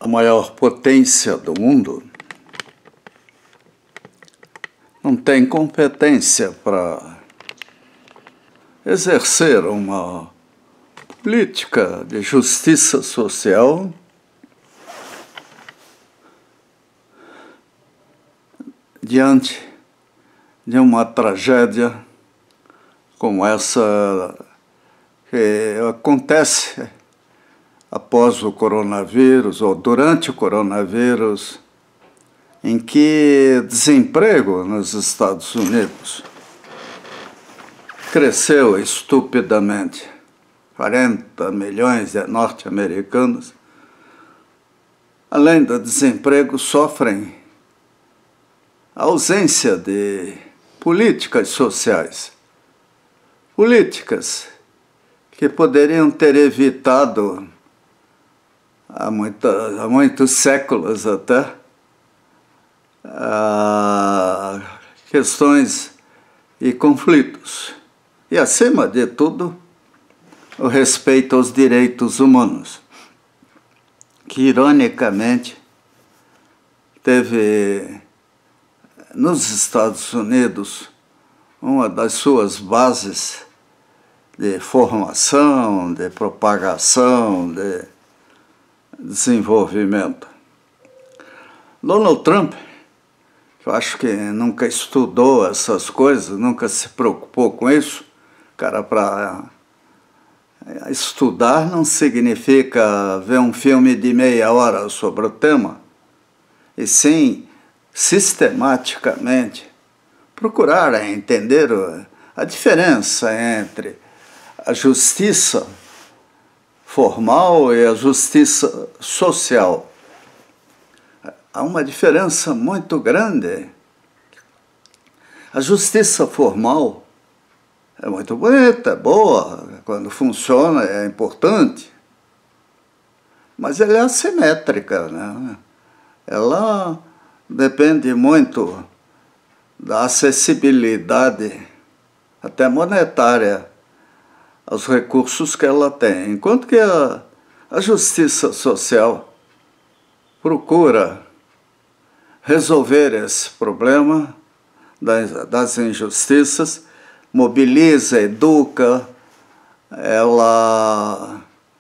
a maior potência do mundo não tem competência para exercer uma política de justiça social diante de uma tragédia como essa que acontece após o coronavírus ou durante o coronavírus, em que desemprego nos Estados Unidos cresceu estupidamente. 40 milhões de norte-americanos, além do desemprego, sofrem a ausência de políticas sociais. Políticas que poderiam ter evitado há muitos séculos até questões e conflitos. E, acima de tudo, o respeito aos direitos humanos, que, ironicamente, teve nos Estados Unidos uma das suas bases de formação, de propagação, de desenvolvimento. Donald Trump, eu acho que nunca estudou essas coisas, nunca se preocupou com isso. Cara, para estudar não significa ver um filme de meia hora sobre o tema, e sim, sistematicamente, procurar entender a diferença entre a justiça formal e a justiça social. Há uma diferença muito grande. A justiça formal é muito bonita, é boa, quando funciona é importante, mas ela é assimétrica, né? Ela depende muito da acessibilidade, até monetária, aos recursos que ela tem, enquanto que a justiça social procura resolver esse problema das injustiças, mobiliza, educa, ela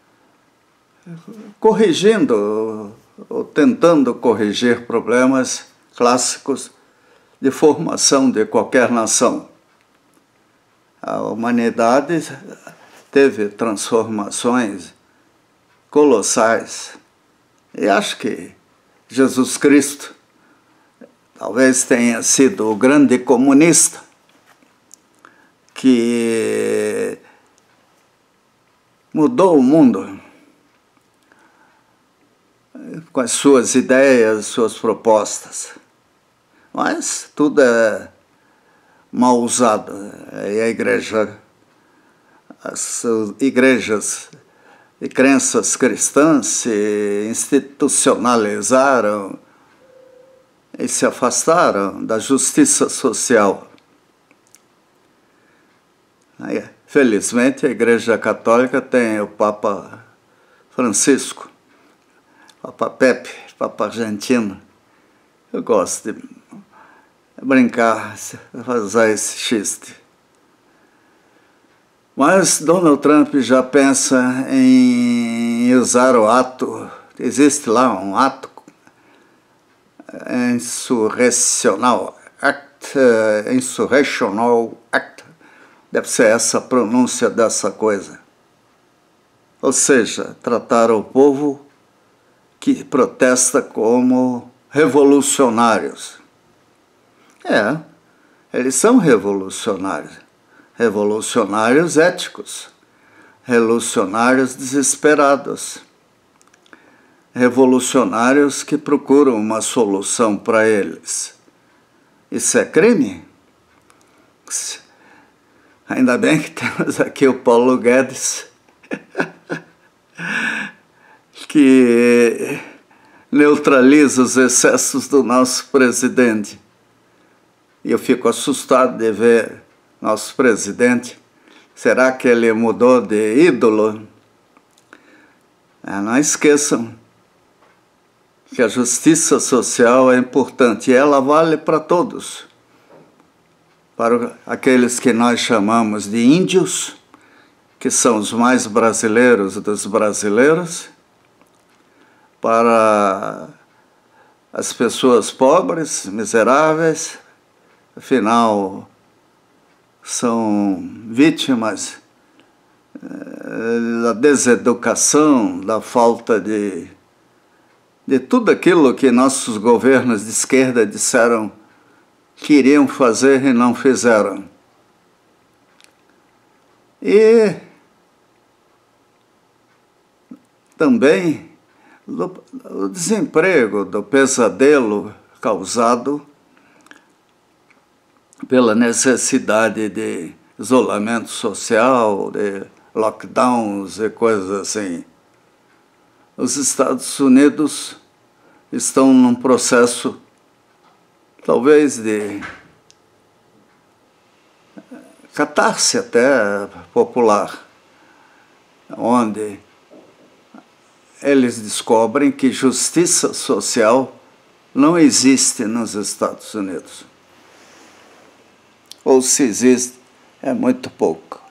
corrigindo ou tentando corrigir problemas clássicos de formação de qualquer nação. A humanidade teve transformações colossais e acho que Jesus Cristo talvez tenha sido o grande comunista que mudou o mundo com as suas ideias, suas propostas. Mas tudo é mal usado. E a igreja, as igrejas e crenças cristãs se institucionalizaram e se afastaram da justiça social. Aí, felizmente, a Igreja Católica tem o Papa Francisco, Papa Pepe, Papa Argentino. Eu gosto de brincar, fazer esse xiste. Mas Donald Trump já pensa em usar o ato, existe lá um ato Insurrectional Act, deve ser essa a pronúncia dessa coisa. Ou seja, tratar o povo que protesta como revolucionários. Eles são revolucionários. Revolucionários éticos. Revolucionários desesperados. Revolucionários que procuram uma solução para eles. Isso é crime? Ainda bem que temos aqui o Paulo Guedes, que neutraliza os excessos do nosso presidente. E eu fico assustado de ver nosso presidente. Será que ele mudou de ídolo? Não esqueçam, que a justiça social é importante e ela vale para todos. Para aqueles que nós chamamos de índios, que são os mais brasileiros dos brasileiros, para as pessoas pobres, miseráveis, afinal, são vítimas da deseducação, da falta de tudo aquilo que nossos governos de esquerda disseram que iriam fazer e não fizeram. E também o desemprego, do pesadelo causado pela necessidade de isolamento social, de lockdowns e coisas assim. Os Estados Unidos estão num processo, talvez, de catarse até popular, onde eles descobrem que justiça social não existe nos Estados Unidos. Ou se existe, é muito pouco.